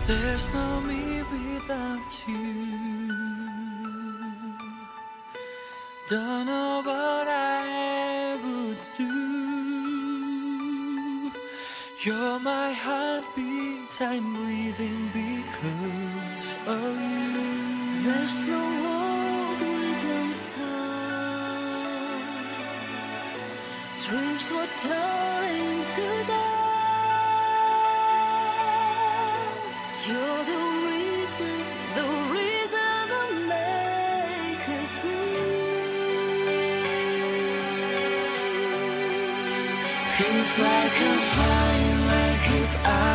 There's no me without you. Don't know what I would do. You're my heartbeat, I'm breathing because of you. There's no world without us. Dreams were turned to dust. You're the reason I make it through. Feels like I'm flying, like if I